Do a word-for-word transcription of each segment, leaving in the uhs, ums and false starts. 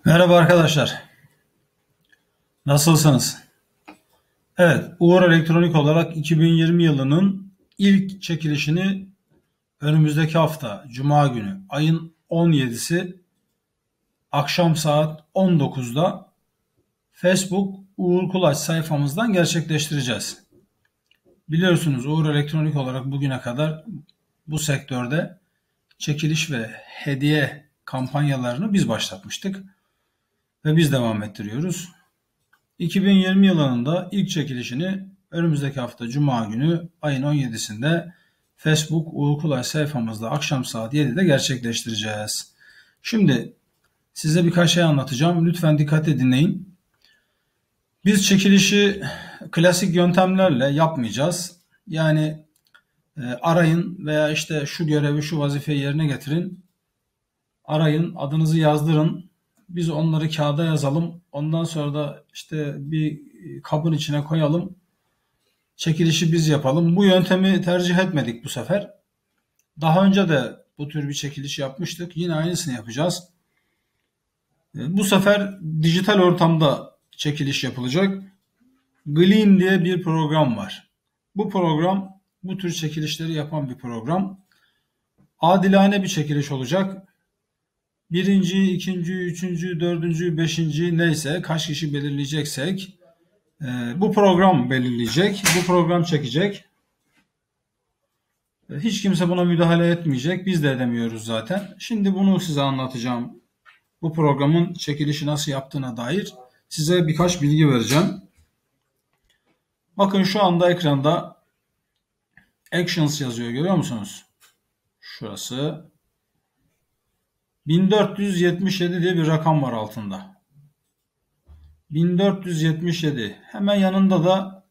Merhaba arkadaşlar. Nasılsınız? Evet, Uğur Elektronik olarak iki bin yirmi yılının ilk çekilişini önümüzdeki hafta Cuma günü ayın on yedisi akşam saat on dokuzda Facebook Uğur Kulaç sayfamızdan gerçekleştireceğiz. Biliyorsunuz Uğur Elektronik olarak bugüne kadar bu sektörde çekiliş ve hediye kampanyalarını biz başlatmıştık ve biz devam ettiriyoruz. iki bin yirmi yılının da ilk çekilişini önümüzdeki hafta Cuma günü ayın on yedisinde Facebook Uğur Kulaç sayfamızda akşam saat yedide gerçekleştireceğiz. Şimdi size birkaç şey anlatacağım. Lütfen dikkatle dinleyin. Biz çekilişi klasik yöntemlerle yapmayacağız. Yani e, arayın veya işte şu görevi şu vazifeyi yerine getirin. Arayın, adınızı yazdırın. Biz onları kağıda yazalım. Ondan sonra da işte bir kabın içine koyalım. Çekilişi biz yapalım. Bu yöntemi tercih etmedik bu sefer. Daha önce de bu tür bir çekiliş yapmıştık. Yine aynısını yapacağız. Bu sefer dijital ortamda çekiliş yapılacak. Gleam diye bir program var. Bu program bu tür çekilişleri yapan bir program. Adilane bir çekiliş olacak. Birinci, ikinci, üçüncü, dördüncü, beşinci neyse kaç kişi belirleyeceksek e, bu program belirleyecek. Bu program çekecek. E, hiç kimse buna müdahale etmeyecek. Biz de edemiyoruz zaten. Şimdi bunu size anlatacağım. Bu programın çekilişi nasıl yaptığına dair size birkaç bilgi vereceğim. Bakın şu anda ekranda Actions yazıyor, görüyor musunuz? Şurası. bin dört yüz yetmiş yedi diye bir rakam var altında. bin dört yüz yetmiş yedi. Hemen yanında da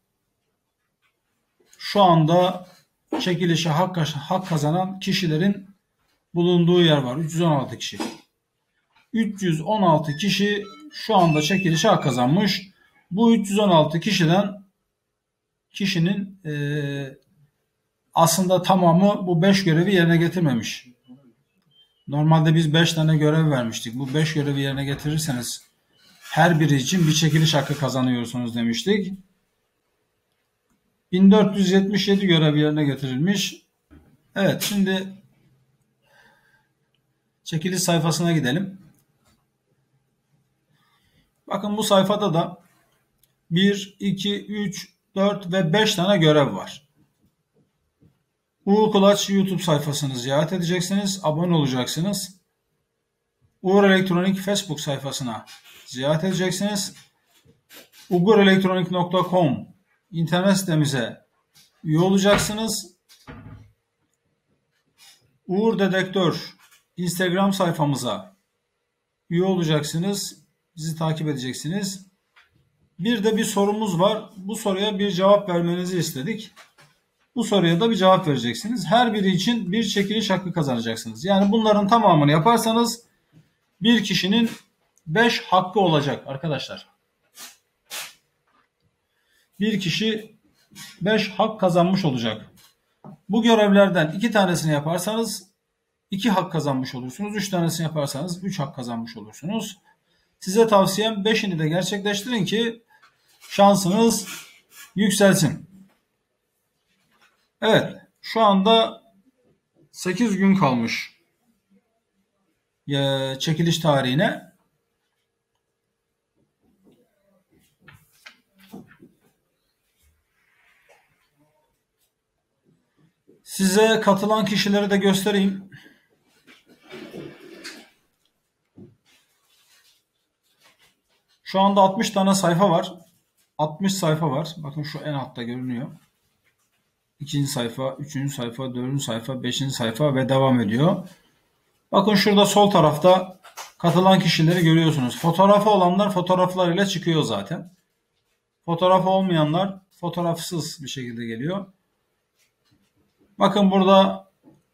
şu anda çekilişe hak, hak kazanan kişilerin bulunduğu yer var. üç yüz on altı kişi. üç yüz on altı kişi şu anda çekilişe hak kazanmış. Bu üç yüz on altı kişiden kişinin e, aslında tamamı bu beş görevi yerine getirmemiş. Normalde biz beş tane görev vermiştik. Bu beş görevi yerine getirirseniz her biri için bir çekiliş hakkı kazanıyorsunuz demiştik. bin dört yüz yetmiş yedi görev yerine getirilmiş. Evet, şimdi çekiliş sayfasına gidelim. Bakın bu sayfada da bir, iki, üç, dört ve beş tane görev var. Uğur Kulaç YouTube sayfasını ziyaret edeceksiniz. Abone olacaksınız. Uğur Elektronik Facebook sayfasına ziyaret edeceksiniz. ugurelektronik nokta com internet sitemize üye olacaksınız. Uğur Dedektör Instagram sayfamıza üye olacaksınız. Bizi takip edeceksiniz. Bir de bir sorumuz var. Bu soruya bir cevap vermenizi istedik. Bu soruya da bir cevap vereceksiniz. Her biri için bir çekiliş hakkı kazanacaksınız. Yani bunların tamamını yaparsanız bir kişinin beş hakkı olacak arkadaşlar. Bir kişi beş hak kazanmış olacak. Bu görevlerden iki tanesini yaparsanız iki hak kazanmış olursunuz. Üç tanesini yaparsanız üç hak kazanmış olursunuz. Size tavsiyem beşini de gerçekleştirin ki şansınız yükselsin. Evet, şu anda sekiz gün kalmış çekiliş tarihine. Size katılan kişileri de göstereyim. Şu anda altmış tane sayfa var. altmış sayfa var. Bakın şu en altta görünüyor. İkinci sayfa, üçüncü sayfa, dördüncü sayfa, beşinci sayfa ve devam ediyor. Bakın şurada sol tarafta katılan kişileri görüyorsunuz. Fotoğrafı olanlar fotoğraflarıyla çıkıyor zaten. Fotoğrafı olmayanlar fotoğrafsız bir şekilde geliyor. Bakın burada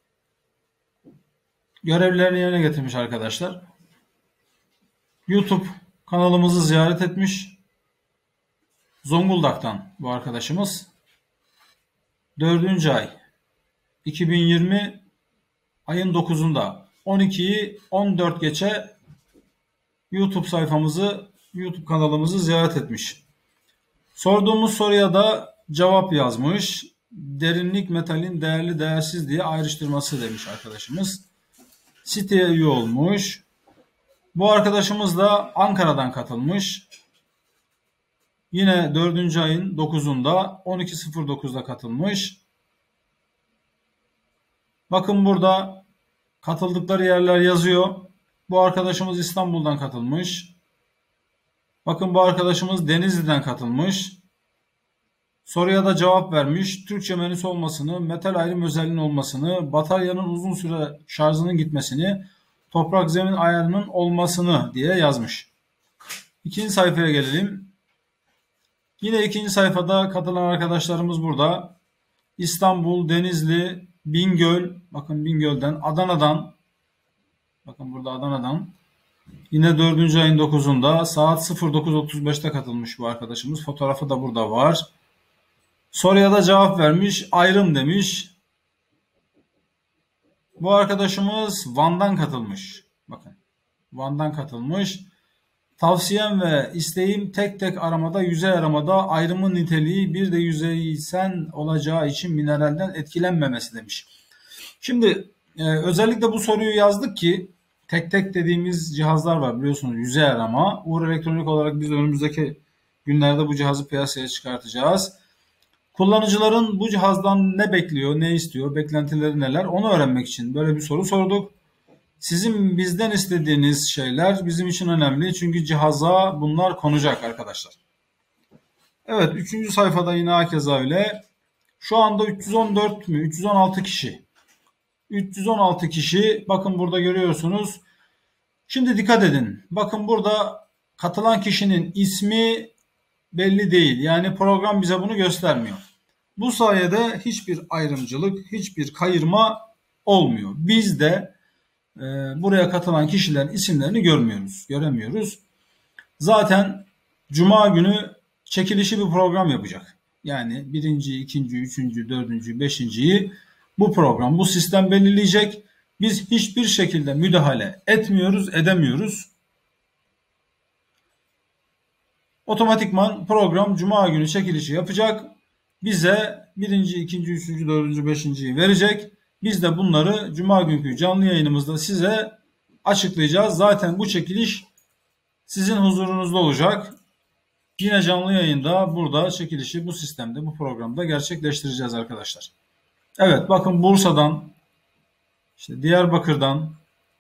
görevlerini yerine getirmiş arkadaşlar. YouTube kanalımızı ziyaret etmiş. Zonguldak'tan bu arkadaşımız. dördüncü ay iki bin yirmi ayın dokuzunda on ikiyi on dört geçe YouTube sayfamızı, YouTube kanalımızı ziyaret etmiş. Sorduğumuz soruya da cevap yazmış. Derinlik metalin değerli değersiz diye ayrıştırması demiş arkadaşımız. Siteye üye olmuş. Bu arkadaşımız da Ankara'dan katılmış. Yine dördüncü ayın dokuzunda on iki sıfır dokuzda katılmış. Bakın burada katıldıkları yerler yazıyor. Bu arkadaşımız İstanbul'dan katılmış. Bakın bu arkadaşımız Denizli'den katılmış. Soruya da cevap vermiş. Türkçe menüsü olmasını, metal ayrım özelliğinin olmasını, bataryanın uzun süre şarjının gitmesini, toprak zemin ayarının olmasını diye yazmış. İkinci sayfaya gelelim. Yine ikinci sayfada katılan arkadaşlarımız burada. İstanbul, Denizli, Bingöl, bakın Bingöl'den, Adana'dan, bakın burada Adana'dan, yine dördüncü ayın dokuzunda saat sıfır dokuz otuz beşte katılmış bu arkadaşımız. Fotoğrafı da burada var. Soruya da cevap vermiş, ayrım demiş. Bu arkadaşımız Van'dan katılmış. Bakın, Van'dan katılmış. Tavsiyem ve isteğim tek tek aramada, yüzey aramada ayrımın niteliği bir de yüzeysen olacağı için mineralden etkilenmemesi demiş. Şimdi e, özellikle bu soruyu yazdık ki tek tek dediğimiz cihazlar var biliyorsunuz, yüzey arama. Uğur Elektronik olarak biz önümüzdeki günlerde bu cihazı piyasaya çıkartacağız. Kullanıcıların bu cihazdan ne bekliyor, ne istiyor, beklentileri neler onu öğrenmek için böyle bir soru sorduk. Sizin bizden istediğiniz şeyler bizim için önemli. Çünkü cihaza bunlar konacak arkadaşlar. Evet, üçüncü sayfada yine hakeza öyle. Şu anda üç yüz on dört mü? üç yüz on altı kişi. üç yüz on altı kişi. Bakın burada görüyorsunuz. Şimdi dikkat edin. Bakın burada katılan kişinin ismi belli değil. Yani program bize bunu göstermiyor. Bu sayede hiçbir ayrımcılık, hiçbir kayırma olmuyor. Biz de e, buraya katılan kişilerin isimlerini görmüyoruz, göremiyoruz. Zaten Cuma günü çekilişi bir program yapacak. Yani birinci, ikinci, üçüncü, dördüncü, beşinciyi bu program, bu sistem belirleyecek. Biz hiçbir şekilde müdahale etmiyoruz, edemiyoruz. Otomatikman program Cuma günü çekilişi yapacak. Bize birinci, ikinci, üçüncü, dördüncü, beşinciyi verecek. Biz de bunları Cuma günkü canlı yayınımızda size açıklayacağız. Zaten bu çekiliş sizin huzurunuzda olacak. Yine canlı yayında burada çekilişi bu sistemde, bu programda gerçekleştireceğiz arkadaşlar. Evet, bakın Bursa'dan, işte Diyarbakır'dan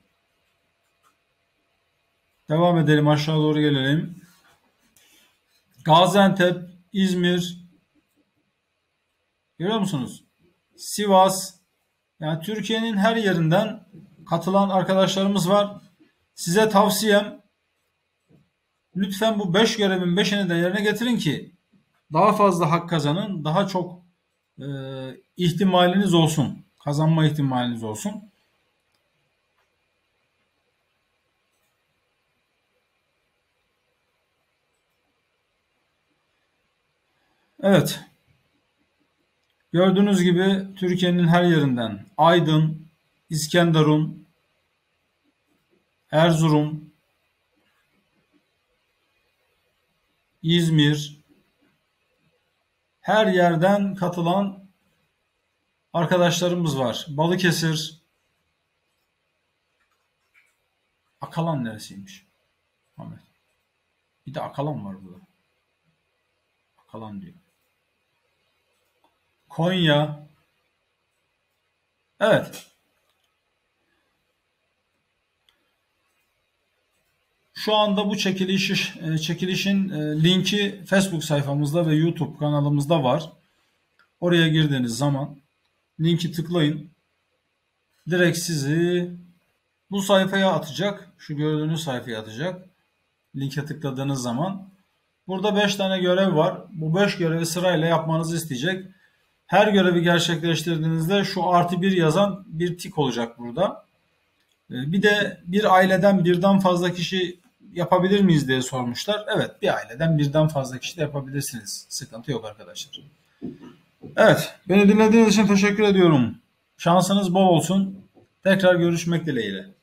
devam edelim, aşağı doğru gelelim. Gaziantep, İzmir, görüyor musunuz? Sivas, yani Türkiye'nin her yerinden katılan arkadaşlarımız var. Size tavsiyem, lütfen bu beş görevin beşini de yerine getirin ki daha fazla hak kazanın, daha çok e, ihtimaliniz olsun, kazanma ihtimaliniz olsun. Evet. Gördüğünüz gibi Türkiye'nin her yerinden Aydın, İskenderun, Erzurum, İzmir, her yerden katılan arkadaşlarımız var. Balıkesir, Akalan neresiymiş? Ahmet. Bir de Akalan var burada. Akalan diyor. Konya. Evet. Şu anda bu çekiliş, çekilişin linki Facebook sayfamızda ve YouTube kanalımızda var. Oraya girdiğiniz zaman linki tıklayın. Direkt sizi bu sayfaya atacak. Şu gördüğünüz sayfaya atacak. Linke tıkladığınız zaman. Burada beş tane görev var. Bu beş görevi sırayla yapmanızı isteyecek. Her görevi gerçekleştirdiğinizde şu artı bir yazan bir tik olacak burada. Bir de bir aileden birden fazla kişi yapabilir miyiz diye sormuşlar. Evet, bir aileden birden fazla kişi de yapabilirsiniz. Sıkıntı yok arkadaşlar. Evet, beni dinlediğiniz için teşekkür ediyorum. Şansınız bol olsun. Tekrar görüşmek dileğiyle.